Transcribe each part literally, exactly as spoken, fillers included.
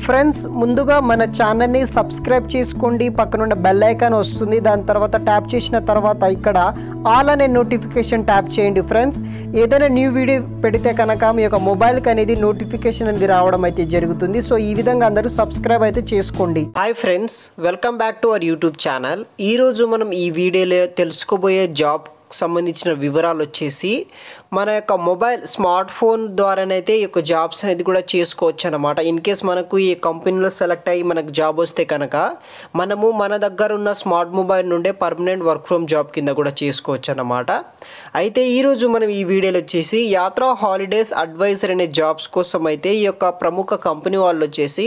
Friends ముందుగా మన ఛానల్ని సబ్స్క్రైబ్ చేసుకోండి. పక్కనున్న బెల్ ఐకాన్ వస్తుంది, దాని తర్వాత ట్యాప్ చేసిన తర్వాత ఇక్కడ ఆల్ అనే నోటిఫికేషన్ ట్యాప్ చేయండి. ఫ్రెండ్స్ ఏదైనా న్యూ వీడియో పెడితే కనుక మీ యొక్క మొబైల్కి అనేది నోటిఫికేషన్ అనేది రావడం అయితే జరుగుతుంది. సో ఈ విధంగా అందరూ సబ్స్క్రైబ్ అయితే చేసుకోండి. Hi friends, welcome back to our YouTube channel. ఈరోజు మనం ఈ వీడియోలో తెలుసుకోబోయే జాబ్ సంబంధించిన వివరాలు వచ్చేసి మన యొక్క మొబైల్ స్మార్ట్ ఫోన్ ద్వారానైతే ఈ యొక్క జాబ్స్ అనేది కూడా చేసుకోవచ్చు అనమాట. ఇన్ కేస్ మనకు ఈ కంపెనీలో సెలెక్ట్ అయ్యి మనకు జాబ్ వస్తే కనుక మనము మన దగ్గర ఉన్న స్మార్ట్ మొబైల్ నుండే పర్మనెంట్ వర్క్ ఫ్రమ్ జాబ్ కింద కూడా చేసుకోవచ్చు అన్నమాట. అయితే ఈరోజు మనం ఈ వీడియోలో వచ్చేసి యాత్రా హాలిడేస్ అడ్వైజర్ అనే జాబ్స్ కోసం అయితే ఈ యొక్క ప్రముఖ కంపెనీ వాళ్ళు వచ్చేసి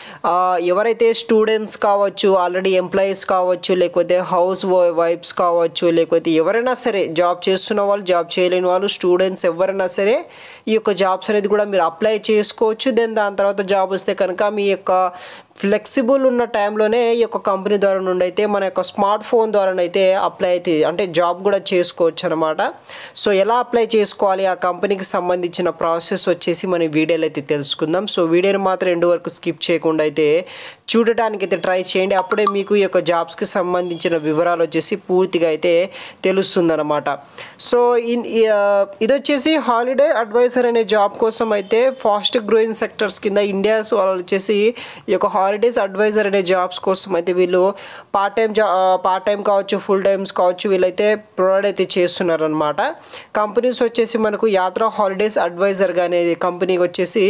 ఎవరైతే స్టూడెంట్స్ కావచ్చు, ఆల్రెడీ ఎంప్లాయీస్ కావచ్చు, లేకపోతే హౌస్ వైఫ్స్ కావచ్చు, లేకపోతే ఎవరైనా సరే జాబ్ చేస్తున్న వాళ్ళు, జాబ్ చేయలేని వాళ్ళు, స్టూడెంట్స్ ఎవరైనా సరే ఈ యొక్క జాబ్స్ అనేది కూడా మీరు అప్లై చేసుకోవచ్చు. దెన్ దాని తర్వాత జాబ్ వస్తే కనుక మీ యొక్క ఫ్లెక్సిబుల్ ఉన్న టైంలోనే ఈ యొక్క కంపెనీ ద్వారా నుండి అయితే మన యొక్క స్మార్ట్ ఫోన్ ద్వారానైతే అప్లై అయితే అంటే జాబ్ కూడా చేసుకోవచ్చు అనమాట. సో ఎలా అప్లై చేసుకోవాలి, ఆ కంపెనీకి సంబంధించిన ప్రాసెస్ వచ్చేసి మన వీడియోలో అయితే తెలుసుకుందాం. సో వీడియోని మాత్రం ఎండ్ వరకు స్కిప్ చేయకుండా అయితే చూడటానికి అయితే ట్రై చేయండి. అప్పుడే మీకు ఈ యొక్క జాబ్స్కి సంబంధించిన వివరాలు వచ్చేసి పూర్తిగా అయితే తెలుస్తుంది అనమాట. సో ఇన్ ఇది వచ్చేసి హాలిడే అడ్వైజర్ అనే జాబ్ కోసం అయితే ఫాస్ట్ గ్రోయింగ్ సెక్టర్స్ కింద ఇండియాస్ వాళ్ళు వచ్చేసి ఈ యొక్క హాలిడేస్ అడ్వైజర్ అనే జాబ్స్ కోసం అయితే వీళ్ళు పార్ట్ టైం జా పార్ట్ టైం కావచ్చు, ఫుల్ టైమ్స్ కావచ్చు, వీళ్ళైతే ప్రొవైడ్ అయితే చేస్తున్నారు అనమాట. కంపెనీస్ వచ్చేసి మనకు యాత్రా హాలిడేస్ అడ్వైజర్గా అనేది కంపెనీకి వచ్చేసి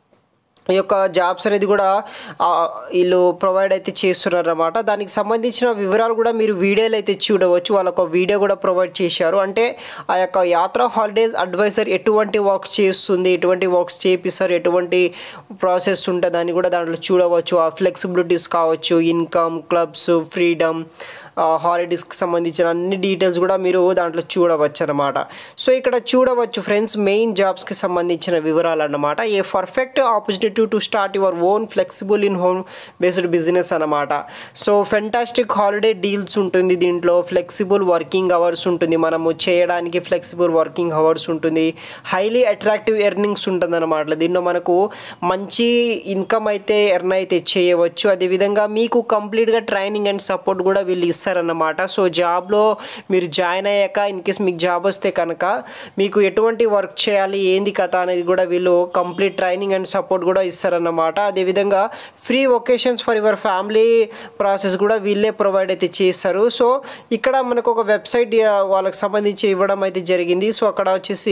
ఈ యొక్క జాబ్స్ అనేది కూడా వీళ్ళు ప్రొవైడ్ అయితే చేస్తున్నారు అన్నమాట. దానికి సంబంధించిన వివరాలు కూడా మీరు వీడియోలు అయితే చూడవచ్చు. వాళ్ళొక వీడియో కూడా ప్రొవైడ్ చేశారు. అంటే ఆ యొక్క యాత్రా హాలిడేస్ అడ్వైజర్ ఎటువంటి వర్క్స్ చేస్తుంది, ఎటువంటి వర్క్స్ చేపిస్తారు, ఎటువంటి ప్రాసెస్ ఉంటుందని కూడా దాంట్లో చూడవచ్చు. ఆ ఫ్లెక్సిబిలిటీస్ కావచ్చు, ఇన్కమ్, క్లబ్స్, ఫ్రీడమ్, హాలిడేస్కి సంబంధించిన అన్ని డీటెయిల్స్ కూడా మీరు దాంట్లో చూడవచ్చు అనమాట. సో ఇక్కడ చూడవచ్చు ఫ్రెండ్స్, మెయిన్ జాబ్స్కి సంబంధించిన వివరాలు అన్నమాట. A perfect opportunity to start your own flexible in home based business అనమాట. సో ఫెంటాస్టిక్ హాలిడే డీల్స్ ఉంటుంది దీంట్లో, ఫ్లెక్సిబుల్ వర్కింగ్ అవర్స్ ఉంటుంది, మనము చేయడానికి ఫ్లెక్సిబుల్ వర్కింగ్ అవర్స్ ఉంటుంది, హైలీ అట్రాక్టివ్ ఎర్నింగ్స్ ఉంటుంది అనమాట. దీంట్లో మనకు మంచి ఇన్కమ్ అయితే ఎర్న్ అయితే చేయవచ్చు. అదేవిధంగా మీకు కంప్లీట్గా ట్రైనింగ్ అండ్ సపోర్ట్ కూడా వీళ్ళు ఇస్తారు అన్నమాట. సో జాబ్లో మీరు జాయిన్ అయ్యాక ఇన్ కేస్ మీకు జాబ్ వస్తే కనుక మీకు ఎటువంటి వర్క్ చేయాలి, ఏంది కథ అనేది కూడా వీళ్ళు కంప్లీట్ ట్రైనింగ్ అండ్ సపోర్ట్ కూడా ఇస్తారన్నమాట. అదేవిధంగా free vocations for your family process కూడా వీళ్ళే ప్రొవైడ్ అయితే చేస్తారు. సో ఇక్కడ మనకు ఒక వెబ్సైట్ వాళ్ళకి సంబంధించి ఇవ్వడం అయితే జరిగింది. సో అక్కడ వచ్చేసి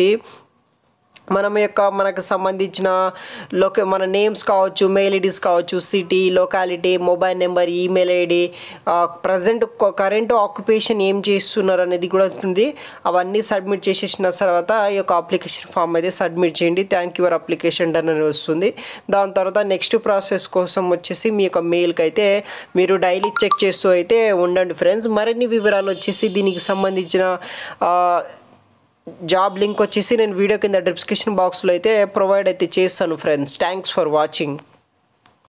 మనం యొక్క మనకు సంబంధించిన లొకే మన నేమ్స్ కావచ్చు, మెయిల్ ఐడీస్ కావచ్చు, city, locality, mobile number, email ID, present current occupation ఏం చేస్తున్నారు అనేది కూడా ఉంటుంది. అవన్నీ సబ్మిట్ చేసేసిన తర్వాత ఈ యొక్క అప్లికేషన్ ఫామ్ అయితే సబ్మిట్ చేయండి. థ్యాంక్ యువర్ అప్లికేషన్ డన్ అని వస్తుంది. దాని తర్వాత నెక్స్ట్ ప్రాసెస్ కోసం వచ్చేసి మీ యొక్క మెయిల్కి అయితే మీరు డైలీ చెక్ చేస్తూ అయితే ఉండండి ఫ్రెండ్స్. మరిన్ని వివరాలు వచ్చేసి దీనికి సంబంధించిన జాబ్ లింక్ వచ్చేసి నేను వీడియో కింద డిస్క్రిప్షన్ బాక్స్లో అయితే ప్రొవైడ్ అయితే చేస్తాను ఫ్రెండ్స్. Thanks for watching.